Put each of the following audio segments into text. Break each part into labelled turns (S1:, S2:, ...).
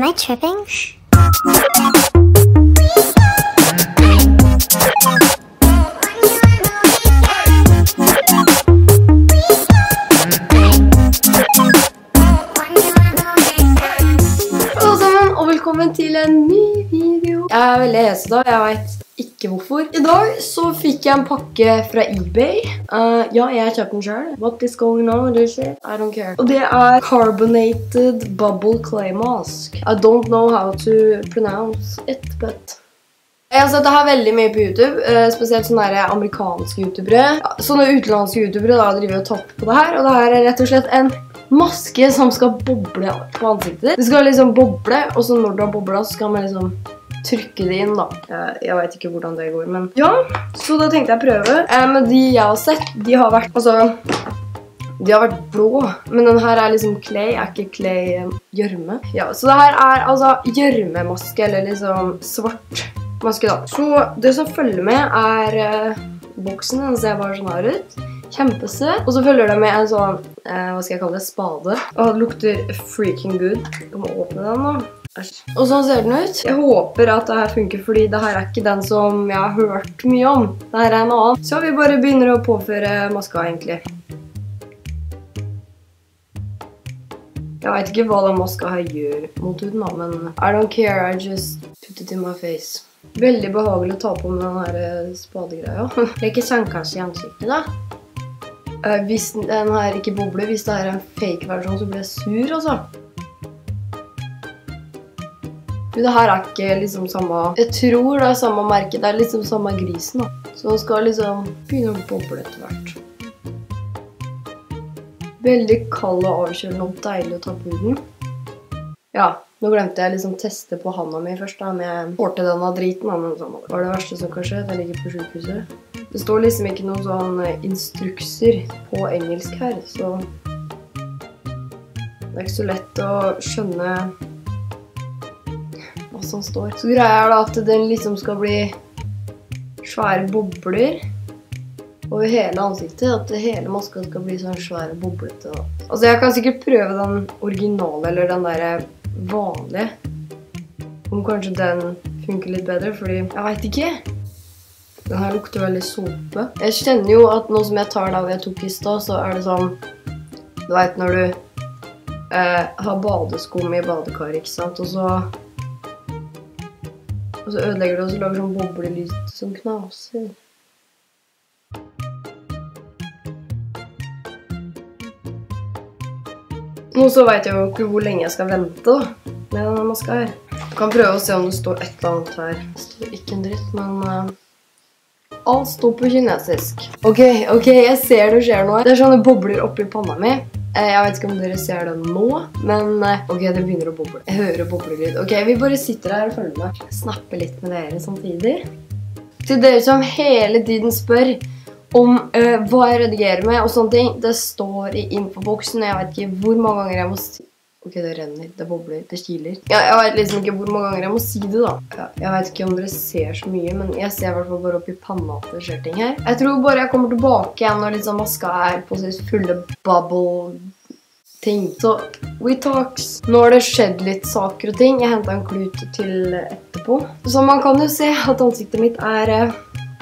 S1: I tripping?
S2: Hallo sammen, og velkommen til en ny video. Jeg er veldig hes i dag, jeg vet ikke hvorfor. I dag så fikk jeg en pakke fra eBay. Ja, jeg kjøpte den selv. What is going on with this shit? I don't care. Og det er Carbonated Bubble Clay Mask. I don't know how to pronounce it, but... Jeg har sett det her veldig mye på YouTube, spesielt sånne amerikanske youtubere. Sånne utenlandske youtubere da driver og tapper på det her, og det her er rett og slett en maske som skal boble på ansiktet. Det skal liksom boble, og så når det har boblet så skal man liksom trykke det inn da. Jeg vet ikke hvordan det går, men ja, så da tenkte jeg å prøve. Men de jeg har sett, de har vært, de har vært blå, men den her er liksom clay, er ikke clay gjørme. Ja, så det her er altså gjørmemaske, eller liksom svart maske da. Så det som følger med er boksen, den ser bare sånn her ut. Kjempesøt. Og så følger det med en sånn, hva skal jeg kalle det, spade. Og det lukter freaking good. Jeg må åpne den da. Og sånn ser den ut. Jeg håper at det her funker, fordi det her er ikke den som jeg har hørt mye om. Det her er en annen. Så vi bare begynner å påføre maska egentlig. Jeg vet ikke hva den maska her gjør mot huden da, men I don't care, I just put it in my face. Veldig behagelig å ta på med denne spadegreia. Det er ikke sandkasse i ansiktet da. Hvis den her ikke bobler, hvis det er en fake versjon, så blir jeg sur altså. Det her er ikke liksom samme, jeg tror det er samme merke, det er liksom samme grisen da. Så den skal liksom begynne å boble etter hvert. Veldig kald og avkjølende og deilig å ta på huden. Ja, nå glemte jeg liksom teste på handa mi først da, men jeg får til denne driten da, men sånn var det verste som kan skje, jeg ligger på sykehuset. Det står liksom ikke noen sånn instrukser på engelsk her, så det er ikke så lett å skjønne hva som står. Så greia er da at den liksom skal bli svære bobler over hele ansiktet, at hele maska skal bli sånn svære boblete da. Altså jeg kan sikkert prøve den originale, eller den der vanlige. Om kanskje den funker litt bedre, fordi jeg vet ikke. Den her lukter veldig såpe. Jeg kjenner jo at nå som jeg tar det av jeg tok i sted, så er det sånn, du vet når du har badeskum i badekar, ikke sant? Og så ødelegger du og så lager sånn boblelyd som knaser. Nå så vet jeg jo ikke hvor lenge jeg skal vente da, med denne maska her. Jeg kan prøve å se om det står et eller annet her. Det står ikke en dritt, men alt står på kinesisk. Ok, jeg ser det skjer noe. Det er sånne bobler oppi panna mi. Jeg vet ikke om dere ser det nå, men ok, det begynner å boble. Jeg hører boblelyd. Ok, vi bare sitter her og følger med. Snappe litt med dere samtidig. Til dere som hele tiden spør om hva jeg redigerer med og sånne ting, det står i infoboksen, og jeg vet ikke hvor mange ganger jeg må si... Ok, det renner, det bobler, det kiler. Jeg vet liksom ikke hvor mange ganger jeg må si det da. Jeg vet ikke om dere ser så mye, men jeg ser i hvert fall bare opp i panna at det skjer ting her. Jeg tror bare jeg kommer tilbake igjen når liksom maska er på sitt fulle bubble-ting. Så, we talks. Nå har det skjedd litt saker og ting. Jeg hentet en klut til etterpå. Så man kan jo se at ansiktet mitt er...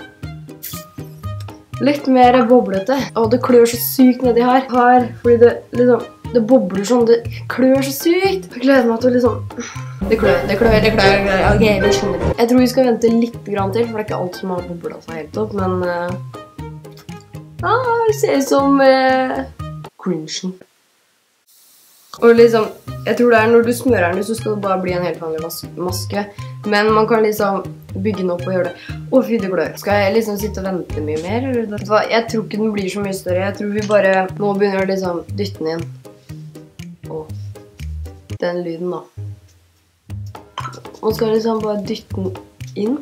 S2: litt mer boblete. Og det klør så sykt nedi her. Fordi det liksom, det bobler sånn, det klør så sykt. Jeg gleder meg til å liksom... Det klør. Ok, vi skjønner. Jeg tror vi skal vente litt grann til, for det er ikke alt som har boblet seg helt opp, men... det ser ut som... cringen. Og liksom, jeg tror det er når du smører den, så skal det bare bli en helt vanlig maske. Men man kan liksom bygge den opp og gjøre det. Å, fy, det klør. Skal jeg liksom sitte og vente mye mer? Eller? Jeg tror ikke den blir så mye større. Jeg tror vi bare nå begynner å liksom dytte den inn. Åh, den lyden da. Man skal liksom bare dytte den inn.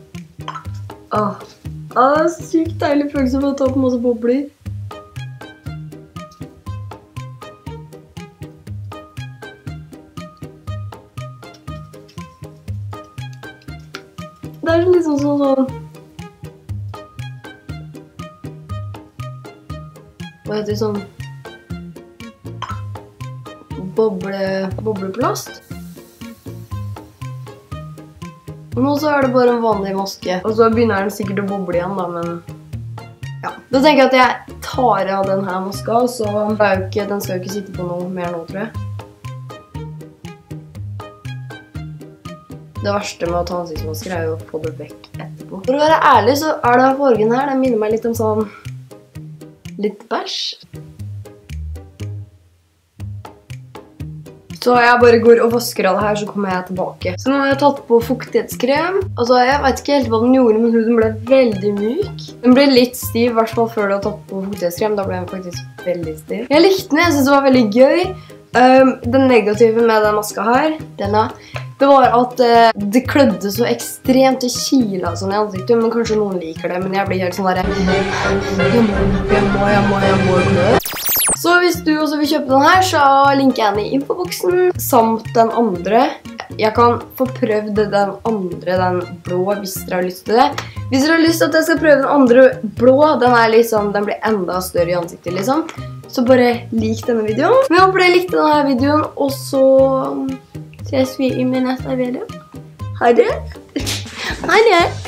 S2: Det er sykt deilig følelse for å ta på masse bobler. Det er liksom sånn... Hva heter det sånn? Bobleplast. Nå så er det bare en vanlig maske. Og så begynner den sikkert å boble igjen da, men... Ja. Da tenker jeg at jeg tar av denne maska, så den skal jo ikke sitte på noe mer nå, tror jeg. Det verste med å ta ansiktsmasker er jo å få det vekk etterpå. For å være ærlig så er det fargen her, den minner meg litt om sånn... litt bæsj. Så jeg bare går og vasker av det her, så kommer jeg tilbake. Så nå har jeg tatt på fuktighetskrem. Altså, jeg vet ikke helt hva den gjorde, men huden ble veldig myk. Den ble litt stiv, i hvert fall før du har tatt på fuktighetskrem. Da ble den faktisk veldig stiv. Jeg likte den, jeg synes det var veldig gøy. Den negative med den maska her, det var at det klødde så ekstremt i kila sånn i ansiktet, men kanskje noen liker det, men jeg blir helt sånn der, jeg må klø. Så hvis du også vil kjøpe den her, så linker jeg den i infoboksen, samt den andre. Jeg kan få prøvd den andre, den blå, hvis dere har lyst til det. Hvis dere har lyst til at jeg skal prøve den andre blå, den blir enda større i ansiktet liksom. Så bare lik denne videoen. Men jeg håper dere likte denne videoen, og så ses vi i min neste video. Ha det! Ha det!